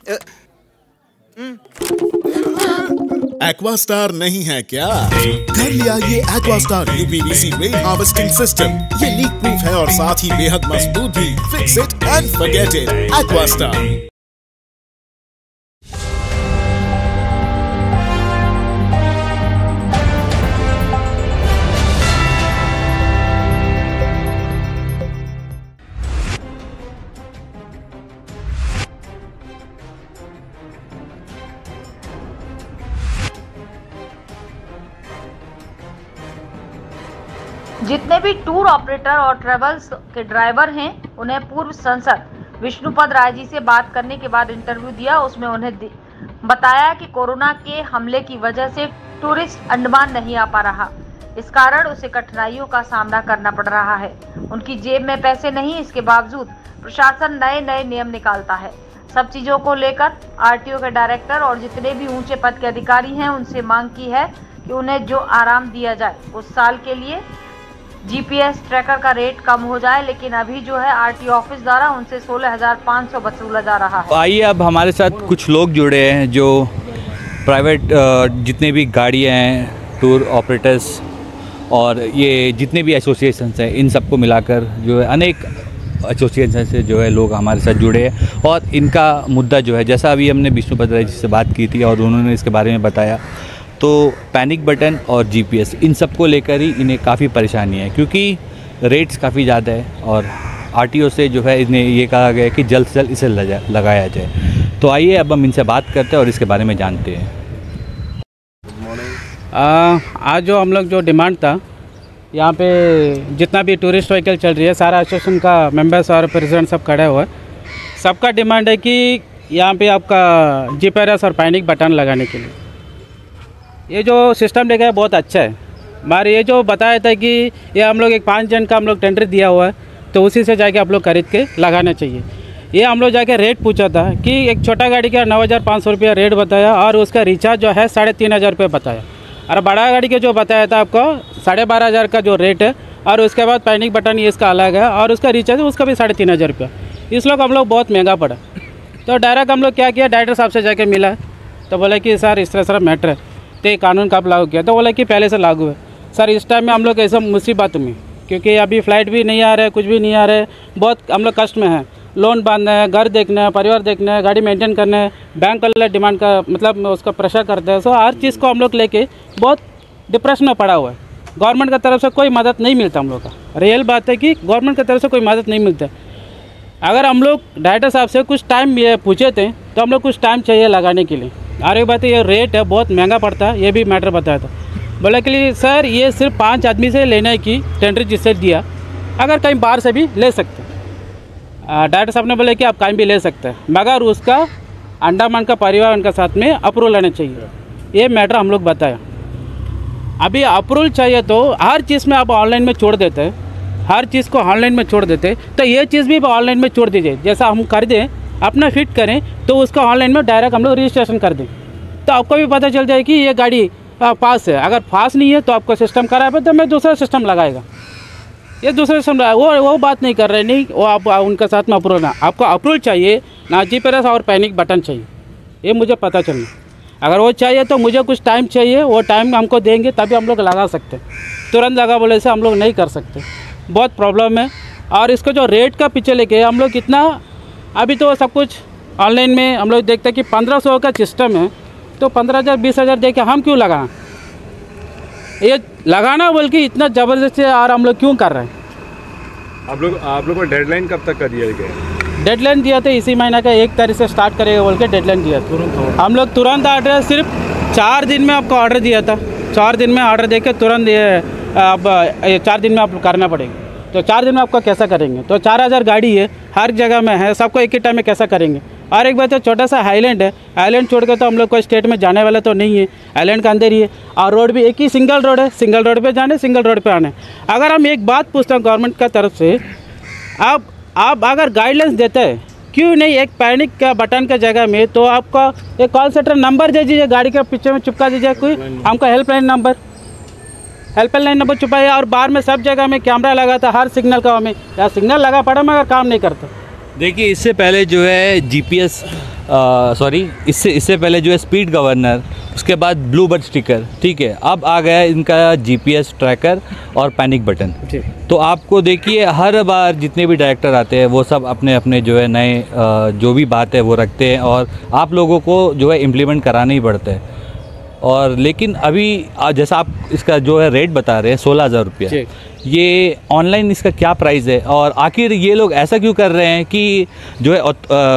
Aquastar नहीं है क्या? घर ले आइए Aquastar UPVC rain harvesting system. ये लीक प्रूफ है और साथ ही बेहद मजबूत भी। Fix it and forget it. Aquastar. जितने भी टूर ऑपरेटर और ट्रेवल्स के ड्राइवर हैं, उन्हें पूर्व सांसद विष्णुपद राय जी से बात करने के बाद इंटरव्यू दिया। उसमें उन्हें बताया कि कोरोना के हमले की वजह से टूरिस्ट अंडमान नहीं आ पा रहा, इस कारण उसे कठिनाइयों का सामना करना पड़ रहा है। उनकी जेब में पैसे नहीं, इसके बावजूद प्रशासन नए नए नियम निकालता है। सब चीजों को लेकर आरटीओ के डायरेक्टर और जितने भी ऊंचे पद के अधिकारी हैं, उनसे मांग की है कि उन्हें जो आराम दिया जाए, उस साल के लिए जीपीएस ट्रैकर का रेट कम हो जाए। लेकिन अभी जो है आरटीओ ऑफिस द्वारा उनसे 16,500 वसूला जा रहा है। आइए अब हमारे साथ कुछ लोग जुड़े हैं जो प्राइवेट जितने भी गाड़ियाँ हैं, टूर ऑपरेटर्स और ये जितने भी एसोसिएशंस हैं, इन सबको मिलाकर जो है अनेक एसोसिएशन से जो है लोग हमारे साथ जुड़े हैं। और इनका मुद्दा जो है, जैसा अभी हमने विष्णुपद राय जी से बात की थी और उन्होंने इसके बारे में बताया, तो पैनिक बटन और जीपीएस इन सब को लेकर ही इन्हें काफ़ी परेशानी है, क्योंकि रेट्स काफ़ी ज़्यादा है और आरटीओ से जो है इन्हें ये कहा गया कि जल्द से जल्द इसे लगाया जाए। तो आइए अब हम इनसे बात करते हैं और इसके बारे में जानते हैं। आज जो हम लोग जो डिमांड था, यहाँ पे जितना भी टूरिस्ट व्हीकल चल रही है, सारा एसोसिएशन का मेंबर्स और प्रेसिडेंट सब खड़े हुए, सबका डिमांड है कि यहाँ पे आपका जीपीएस और पैनिक बटन लगाने के लिए ये जो सिस्टम लेके है बहुत अच्छा है। हमारे ये जो बताया था कि ये हम लोग एक 5 जन का हम लोग टेंडर दिया हुआ है, तो उसी से जाके आप लोग खरीद के लगाना चाहिए। ये हम लोग जाके रेट पूछा था कि एक छोटा गाड़ी का 9,500 रुपया रेट बताया और उसका रिचार्ज जो है 3,500 रुपये बताया, और बड़ा गाड़ी के जो बताया था आपको 12,500 का जो रेट है, और उसके बाद पैनिक बटन ये इसका अलग है और उसका रिचार्ज उसका भी 3,500 रुपया। इस लोग हम लोग बहुत महंगा पड़ा, तो डायरेक्ट हम लोग क्या किया, डायरेक्टर साहब से जाके मिला, तो बोला कि सर इस तरह मैटर है, तो कानून कब लागू किया, तो बोला कि पहले से लागू है। सर इस टाइम में हम लोग ऐसा मुसीबत में, क्योंकि अभी फ़्लाइट भी नहीं आ रहा है, कुछ भी नहीं आ रहा है, बहुत हम लोग कष्ट में हैं। लोन बांधना है, घर देखना है, परिवार देखना है, गाड़ी मेंटेन करना है, बैंक वाला डिमांड का मतलब उसका प्रेशर करते हैं। सो हर चीज़ को हम लोग लेके बहुत डिप्रेशन में पड़ा हुआ है। गवर्नमेंट की तरफ से कोई मदद नहीं मिलता हम लोग का। रियल बात है कि गवर्नमेंट की तरफ से कोई मदद नहीं मिलता। अगर हम लोग डायरेक्टर साहब से कुछ टाइम पूछे थे, तो हम लोग कुछ टाइम चाहिए लगाने के लिए। और एक बात है, ये रेट है बहुत महंगा पड़ता है, ये भी मैटर बताया था। बोला कि सर ये सिर्फ 5 आदमी से लेने की टेंडर जिससे दिया, अगर कहीं बाहर से भी ले सकते हैं। डायरेक्टर साहब ने बोला कि आप कहीं भी ले सकते हैं, मगर उसका अंडमान का परिवार उनका साथ में अप्रूवल लेना चाहिए। ये मैटर हम लोग बताया। अभी अप्रूवल चाहिए तो हर चीज़ में आप ऑनलाइन में छोड़ देते हैं, हर चीज़ को ऑनलाइन में छोड़ देते, तो ये चीज़ भी ऑनलाइन में छोड़ दीजिए। जैसा हम कर दें, अपना फिट करें, तो उसका ऑनलाइन में डायरेक्ट हम लोग रजिस्ट्रेशन कर दें, तो आपको भी पता चल जाए कि ये गाड़ी पास है। अगर पास नहीं है तो आपको सिस्टम खराब है, तो मैं दूसरा सिस्टम लगाएगा। ये दूसरा सिस्टम वो बात नहीं कर रहे, नहीं वो आप उनके साथ में अप्रूवल ना, आपको अप्रूवल चाहिए ना, जीपीएस और पैनिक बटन चाहिए, ये मुझे पता चलना। अगर वो चाहिए तो मुझे कुछ टाइम चाहिए, वो टाइम हमको देंगे तभी हम लोग लगा सकते हैं। तुरंत लगा बोले से हम लोग नहीं कर सकते, बहुत प्रॉब्लम है। और इसको जो रेट का पीछे लेके हम लोग कितना, अभी तो सब कुछ ऑनलाइन में हम लोग देखते हैं कि 1500 का सिस्टम है, तो 15,000 20,000 दे के हम क्यों लगाना, ये लगाना बोल के इतना ज़बरदस्ती और हम लोग क्यों कर रहे हैं। आप लोग को डेडलाइन कब तक का दिया गया? डेडलाइन दिया था इसी महीने का 1 तारीख से स्टार्ट करेगा बोल के डेडलाइन दिया था। हम लोग तुरंत ऑर्डर, सिर्फ 4 दिन में आपको ऑर्डर दिया था, 4 दिन में ऑर्डर दे के तुरंत अब 4 दिन में आप करना पड़ेगा। तो 4 दिन में आपका कैसा करेंगे, तो 4,000 गाड़ी है, हर जगह में है, सबको एक ही टाइम में कैसा करेंगे। और एक बात है, छोटा सा हाईलैंड है, हाईलैंड छोड़ के तो हम लोग कोई स्टेट में जाने वाला तो नहीं है, हाईलैंड का अंदर ही है, और रोड भी एक ही सिंगल रोड है, सिंगल रोड पे जाने, सिंगल रोड पे आने। अगर हम एक बात पूछते हैं गवर्नमेंट का तरफ से, आप अगर गाइडलाइंस देते हैं, क्यों नहीं एक पैनिक का बटन का जगह में तो आपका एक कॉल सेंटर नंबर दे दीजिए, गाड़ी के पीछे में चिपका दीजिए, कोई हमको हेल्पलाइन नंबर छुपाया, और बाहर में सब जगह में कैमरा लगा था, हर सिग्नल का हमें या सिग्नल लगा पड़ा मगर काम नहीं करता। देखिए, इससे पहले जो है जीपीएस सॉरी इससे पहले जो है स्पीड गवर्नर, उसके बाद ब्लूबर्ड स्टिकर, ठीक है। अब आ गया इनका जीपीएस ट्रैकर और पैनिक बटन। तो आपको देखिए हर बार जितने भी डायरेक्टर आते हैं वो सब अपने अपने जो है नए जो भी बात है वो रखते हैं और आप लोगों को जो है इम्प्लीमेंट कराना ही पड़ता है। और लेकिन अभी जैसा आप इसका जो है रेट बता रहे हैं 16,000 रुपया, ये ऑनलाइन इसका क्या प्राइस है और आखिर ये लोग ऐसा क्यों कर रहे हैं कि जो है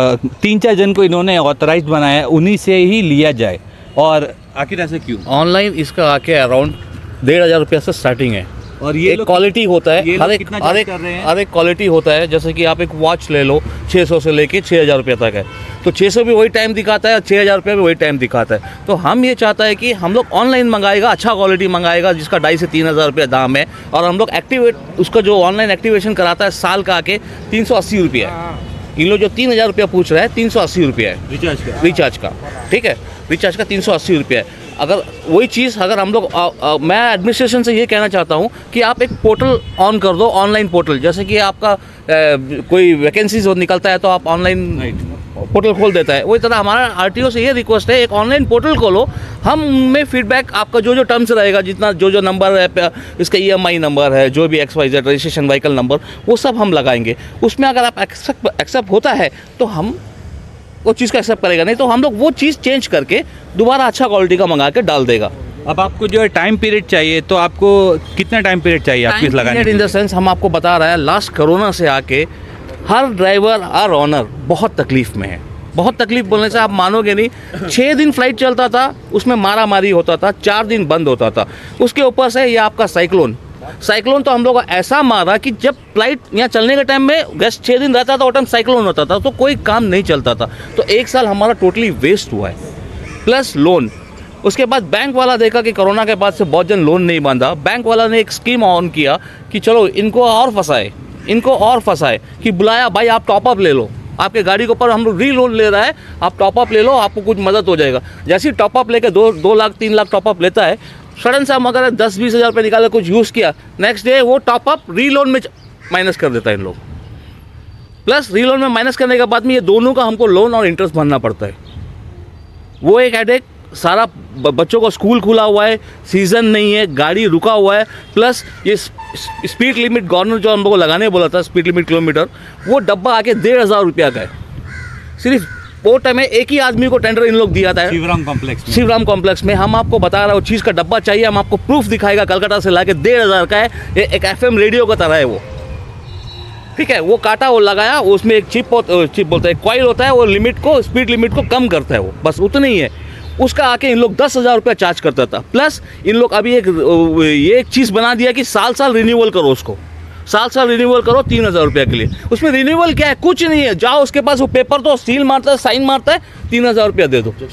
3-4 जन को इन्होंने ऑथराइज्ड बनाया है उन्हीं से ही लिया जाए, और आखिर ऐसा क्यों? ऑनलाइन इसका आके अराउंड 1,500 रुपया से स्टार्टिंग है और ये क्वालिटी होता है, हर एक क्वालिटी होता है। जैसे कि आप एक वॉच ले लो 600 से लेके 6,000 रुपये तक है, तो 600 भी वही टाइम दिखाता है और 6,000 रुपये भी वही टाइम दिखाता है। तो हम ये चाहता है कि हम लोग ऑनलाइन मंगाएगा, अच्छा क्वालिटी मंगाएगा जिसका 2,500 से 3,000 रुपये दाम है, और हम लोग एक्टिवेट उसका जो ऑनलाइन एक्टिवेशन कराता है साल का आके 380 रुपये है। इन लोग जो 3,000 रुपया पूछ रहे हैं 380 रुपये है रिचार्ज का, ठीक है। रिचार्ज का 380 रुपये है। अगर वही चीज़ अगर हम लोग मैं एडमिनिस्ट्रेशन से ये कहना चाहता हूँ कि आप एक पोर्टल ऑन कर दो, ऑनलाइन पोर्टल। जैसे कि आपका कोई वैकेंसीज निकलता है तो आप ऑनलाइन पोर्टल खोल देता है, वही तरह हमारा आरटीओ से ये रिक्वेस्ट है एक ऑनलाइन पोर्टल खोलो। हम उनमें फीडबैक आपका जो टर्म्स रहेगा, जितना जो नंबर है, इसका EMI नंबर है, जो भी XYZ रजिस्ट्रेशन व्हीकल नंबर, वो सब हम लगाएंगे। उसमें अगर आप एक्सेप्ट होता है तो हम वो चीज़ का एक्सेप्ट करेगा, नहीं तो हम लोग वो चीज़ चेंज करके दोबारा अच्छा क्वालिटी का मंगा के डाल देगा। अब आपको जो है टाइम पीरियड चाहिए, तो आपको कितना टाइम पीरियड चाहिए आपको इस लगाने? इन द सेंस हम आपको बता रहे हैं लास्ट कोरोना से आके हर ड्राइवर हर ऑनर बहुत तकलीफ में है। बहुत तकलीफ बोलने से आप मानोगे नहीं, 6 दिन फ्लाइट चलता था, उसमें मारा मारी होता था, 4 दिन बंद होता था। उसके ऊपर से ये आपका साइक्लोन तो हम लोग को ऐसा मारा कि जब फ्लाइट यहाँ चलने के टाइम में गैस 6 दिन रहता था, वो टाइम साइक्लोन होता था, तो कोई काम नहीं चलता था। तो 1 साल हमारा टोटली वेस्ट हुआ है, प्लस लोन। उसके बाद बैंक वाला देखा कि कोरोना के बाद से बहुत जन लोन नहीं बांधा, बैंक वाला ने एक स्कीम ऑन किया कि चलो इनको और फंसाए कि बुलाया, भाई आप टॉपअप ले लो, आपके गाड़ी के ऊपर हम लोग री-लोन ले रहा है, आप टॉपअप ले लो, आपको कुछ मदद हो जाएगा। जैसे ही टॉपअप लेके 2 लाख 3 लाख टॉपअप लेता है, सडन से हम अगर 10-20 हज़ार रुपये निकाले कुछ यूज़ किया, नेक्स्ट डे वो टॉपअप री-लोन में माइनस कर देता है इन लोग। प्लस री-लोन में माइनस करने के बाद में ये दोनों का हमको लोन और इंटरेस्ट भरना पड़ता है। वो एक हेडेक, सारा बच्चों को स्कूल खुला हुआ है, सीज़न नहीं है, गाड़ी रुका हुआ है, प्लस ये स्पीड लिमिट गवर्नर जो हम लोग को लगाने बोला था, स्पीड लिमिट किलोमीटर, वो डब्बा आके 1,500 रुपया का है। सिर्फ वो टाइम में एक ही आदमी को टेंडर इन लोग दिया था शिवराम कॉम्प्लेक्स में। हम आपको बता रहा है वो चीज़ का डब्बा चाहिए, हम आपको प्रूफ दिखाएगा, कलकत्ता से ला के 1,500 का है। ये एक FM रेडियो का तरह है वो, ठीक है। वो काटा, वो लगाया, उसमें एक चिप बोलता है, कॉइल होता है, वो लिमिट को, स्पीड लिमिट को कम करता है, वो बस उतना ही है। उसका आके इन लोग 10,000 रुपया चार्ज करता था। प्लस इन लोग अभी ये एक चीज़ बना दिया कि साल रिन्यूअल करो, उसको साल रिन्यूअल करो 3,000 रुपया के लिए। उसमें रिन्यूअल क्या है, कुछ नहीं है। जाओ उसके पास वो पेपर तो सील मारता है, साइन मारता है, 3,000 रुपया दे दो,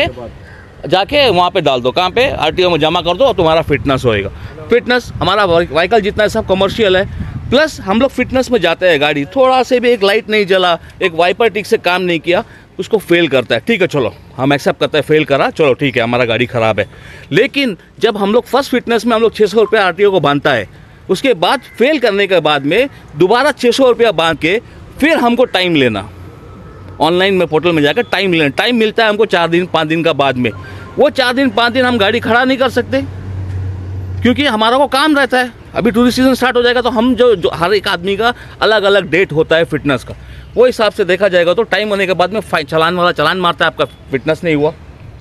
जाके वहाँ पे डाल दो, कहाँ पे RTO में जमा कर दो और तुम्हारा फिटनेस होएगा। फिटनेस हमारा व्हीकल जितना है सब कमर्शियल है, प्लस हम लोग फिटनेस में जाते हैं, गाड़ी थोड़ा से भी एक लाइट नहीं जला, एक वाइपर ठीक से काम नहीं किया, उसको फेल करता है। ठीक है, चलो हम एक्सेप्ट करते हैं, फेल करा, चलो ठीक है, हमारा गाड़ी ख़राब है। लेकिन जब हम लोग फर्स्ट फिटनेस में हम लोग 600 रुपया RTO को बांधता है, उसके बाद फेल करने के बाद में दोबारा 600 रुपया बांध के फिर हमको टाइम लेना, ऑनलाइन में पोर्टल में जाकर टाइम लेना। टाइम मिलता है हमको 4 दिन 5 दिन का बाद में। वो 4 दिन 5 दिन हम गाड़ी खड़ा नहीं कर सकते, क्योंकि हमारा को काम रहता है। अभी टूरिस्ट सीजन स्टार्ट हो जाएगा तो हम जो हर एक आदमी का अलग अलग डेट होता है फिटनेस का, वो हिसाब से देखा जाएगा। तो टाइम होने के बाद में चलान वाला चलान मारता है, आपका फिटनेस नहीं हुआ।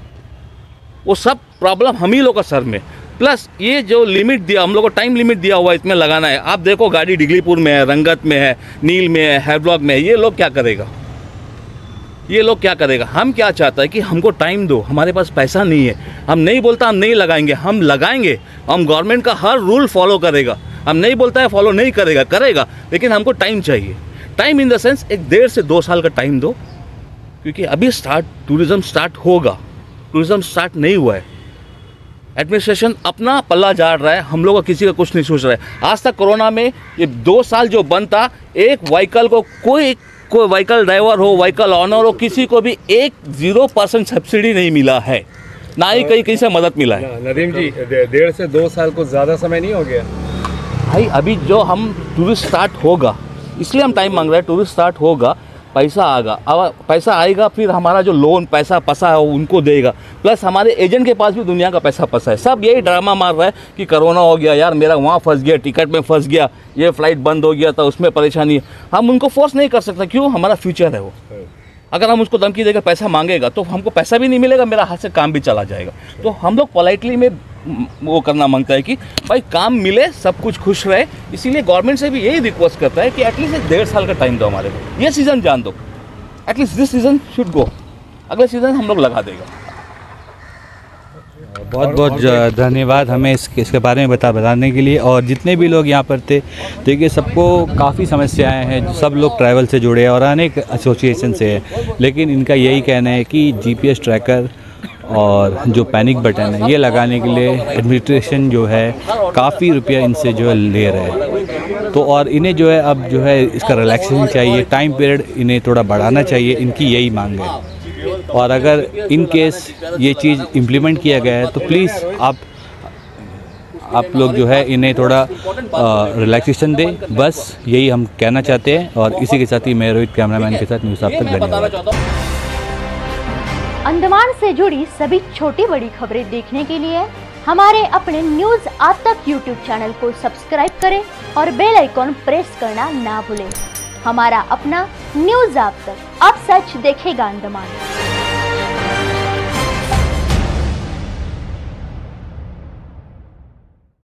वो सब प्रॉब्लम हम ही लोग का सर में। प्लस ये जो लिमिट दिया हम लोग को, टाइम लिमिट दिया हुआ है, इसमें लगाना है। आप देखो गाड़ी डिगलीपुर में है, रंगत में है, नील में है, हैवलॉक में है, ये लोग क्या करेगा, ये लोग क्या करेगा। हम क्या चाहता है कि हमको टाइम दो, हमारे पास पैसा नहीं है। हम नहीं बोलता हम नहीं लगाएंगे, हम लगाएंगे। हम गवर्नमेंट का हर रूल फॉलो करेगा। हम नहीं बोलता है फॉलो नहीं करेगा, करेगा, लेकिन हमको टाइम चाहिए। टाइम इन द सेंस 1.5 से 2 साल का टाइम दो, क्योंकि अभी टूरिज़्म स्टार्ट होगा, टूरिज़्म स्टार्ट नहीं हुआ है। एडमिनिस्ट्रेशन अपना पल्ला झाड़ रहा है, हम लोग का किसी का कुछ नहीं सोच रहा है। आज तक कोरोना में ये 2 साल जो बंद था, एक व्हीकल को कोई व्हीकल ड्राइवर हो, व्हीकल ऑनर हो, किसी को भी 0% सब्सिडी नहीं मिला है, ना ही कहीं से मदद मिला है। नदीम जी, 1.5 से 2 साल को ज़्यादा समय नहीं हो गया भाई? अभी जो हम टूरिस्ट स्टार्ट होगा, इसलिए हम टाइम मांग रहे हैं। टूरिस्ट स्टार्ट होगा, पैसा आएगा, अब पैसा आएगा फिर हमारा जो लोन पैसा फंसा है उनको देगा, प्लस हमारे एजेंट के पास भी दुनिया का पैसा फंसा है। सब यही ड्रामा मार रहा है कि कोरोना हो गया यार, मेरा वहाँ फंस गया, टिकट में फंस गया, ये फ्लाइट बंद हो गया था, उसमें परेशानी है। हम उनको फोर्स नहीं कर सकते, क्यों? हमारा फ्यूचर है वो। अगर हम उसको धमकी देकर पैसा मांगेगा तो हमको पैसा भी नहीं मिलेगा, मेरा हाथ से काम भी चला जाएगा। तो हम लोग पोलाइटली में वो करना मांगता है कि भाई काम मिले, सब कुछ खुश रहे। इसीलिए गवर्नमेंट से भी यही रिक्वेस्ट करता है कि एटलीस्ट 1.5 साल का टाइम दो हमारे को, ये सीज़न जान दो, at least this season should go, अगले सीज़न हम लोग लगा देगा। बहुत बहुत धन्यवाद हमें इसके बारे में बताने के लिए। और जितने भी लोग यहाँ पर थे, देखिए सबको काफ़ी समस्याएं हैं, सब लोग ट्रैवल से जुड़े हैं और अनेक एसोसिएशन से हैं, लेकिन इनका यही कहना है कि जीपीएस ट्रैकर और जो पैनिक बटन है ये लगाने के लिए एडमिनिस्ट्रेशन जो है काफ़ी रुपया इनसे जो है ले रहे हैं। तो और इन्हें जो है अब जो है इसका रिलैक्सेशन चाहिए, टाइम पीरियड इन्हें थोड़ा बढ़ाना चाहिए, इनकी यही मांग है। और अगर इन केस ये चीज़ इम्प्लीमेंट किया गया है तो प्लीज़ आप लोग जो है इन्हें थोड़ा रिलैक्सेशन दें, बस यही हम कहना चाहते हैं। और इसी के साथ ही मैं रोहित कैमरामैन के साथ न्यूज़ आप तक धन्यवाद। अंडमान से जुड़ी सभी छोटी बड़ी खबरें देखने के लिए हमारे अपने न्यूज़ आज तक यूट्यूब चैनल को सब्सक्राइब करें और बेल आइकॉन प्रेस करना ना भूलें। हमारा अपना न्यूज़ आज तक, अब सच देखेगा अंडमान।